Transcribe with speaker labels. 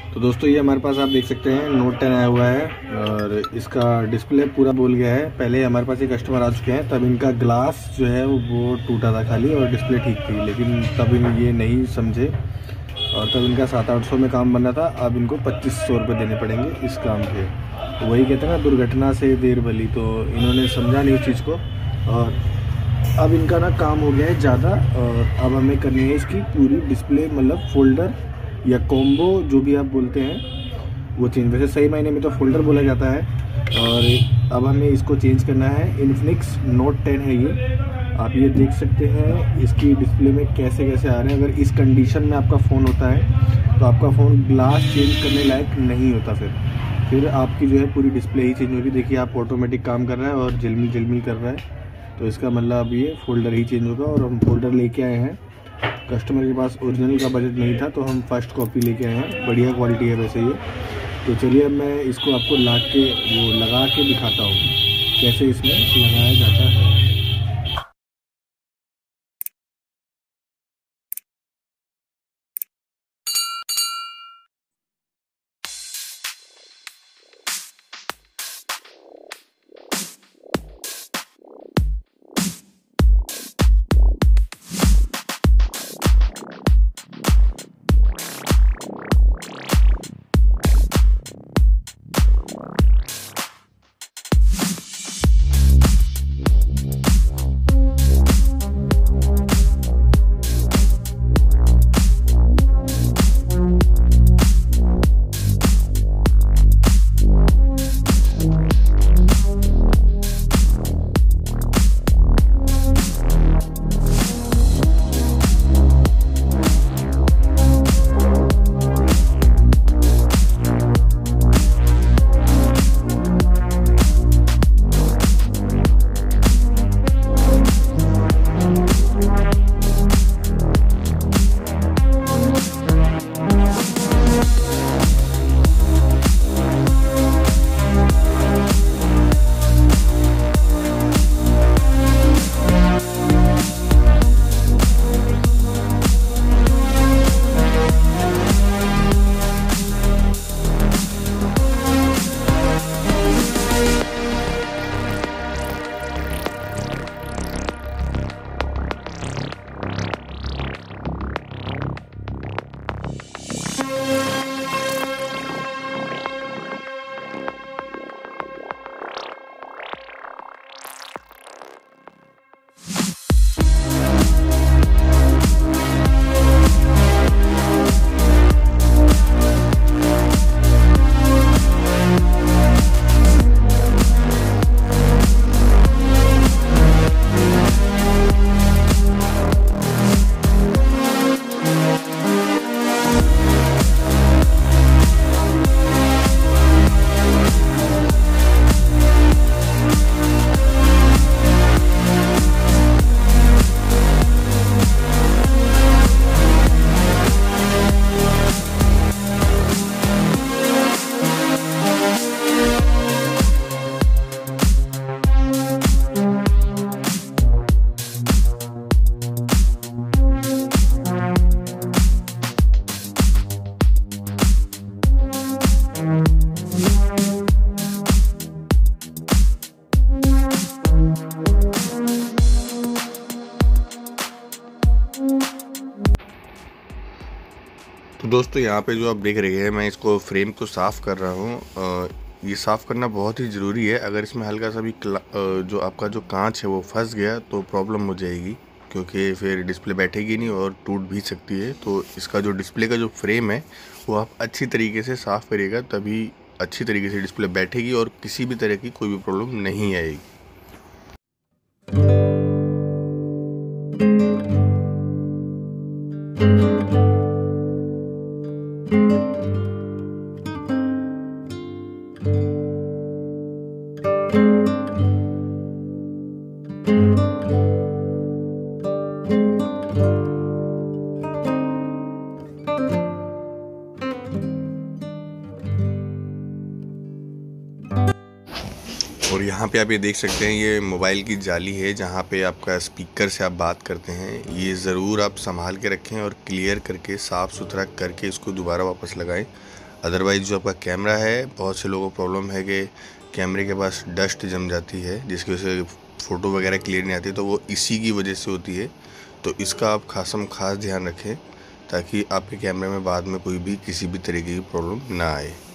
Speaker 1: तो दोस्तों ये हमारे पास आप देख सकते हैं नोट 10 आया हुआ है और इसका डिस्प्ले पूरा बोल गया है। पहले हमारे पास ये कस्टमर आ चुके हैं, तब इनका ग्लास जो है वो टूटा था खाली और डिस्प्ले ठीक थी, लेकिन तब ये नहीं समझे और तब इनका 700-800 में काम बना था। अब इनको 2500 रुपये देने पड़ेंगे इस काम के। तो वही कहते हैं ना, दुर्घटना से देर भली। तो इन्होंने समझा नहीं उस चीज़ को और अब इनका ना काम हो गया है ज़्यादा और अब हमें करनी है इसकी पूरी डिस्प्ले, मतलब फोल्डर या कॉम्बो जो भी आप बोलते हैं वो चेंज। वैसे सही मायने में तो फोल्डर बोला जाता है। और अब हमें इसको चेंज करना है। इन्फिनिक्स नोट 10 है ये, आप ये देख सकते हैं इसकी डिस्प्ले में कैसे कैसे आ रहे हैं। अगर इस कंडीशन में आपका फ़ोन होता है तो आपका फ़ोन ग्लास चेंज करने लायक नहीं होता, फिर आपकी जो है पूरी डिस्प्ले ही चेंज होगी। देखिए आप ऑटोमेटिक काम कर रहा है और झिलमिल झिलमिल कर रहा है, तो इसका मतलब अब ये फोल्डर ही चेंज होगा। और हम फोल्डर लेके आए हैं, कस्टमर के पास ओरिजिनल का बजट नहीं था तो हम फर्स्ट कॉपी लेके आए हैं। बढ़िया क्वालिटी है वैसे ये। तो चलिए अब मैं इसको आपको लगा के दिखाता हूँ कैसे इसमें लगाया जाता है।
Speaker 2: तो दोस्तों यहाँ पे जो आप देख रहे हैं, मैं इसको फ्रेम को साफ़ कर रहा हूँ। ये साफ़ करना बहुत ही ज़रूरी है। अगर इसमें हल्का सा भी जो आपका जो कांच है वो फंस गया तो प्रॉब्लम हो जाएगी, क्योंकि फिर डिस्प्ले बैठेगी नहीं और टूट भी सकती है। तो इसका जो डिस्प्ले का जो फ्रेम है वो आप अच्छी तरीके से साफ़ करिएगा, तभी अच्छी तरीके से डिस्प्ले बैठेगी और किसी भी तरह की कोई भी प्रॉब्लम नहीं आएगी। और यहाँ पे आप ये देख सकते हैं, ये मोबाइल की जाली है जहाँ पे आपका स्पीकर से आप बात करते हैं। ये ज़रूर आप संभाल के रखें और क्लियर करके साफ़ सुथरा करके इसको दोबारा वापस लगाएं। अदरवाइज़ जो आपका कैमरा है, बहुत से लोगों को प्रॉब्लम है कि कैमरे के पास डस्ट जम जाती है जिसकी वजह से फ़ोटो वगैरह क्लियर नहीं आती, तो वो इसी की वजह से होती है। तो इसका आप खास ध्यान रखें ताकि आपके कैमरे में बाद में कोई भी किसी भी तरीके की प्रॉब्लम ना आए।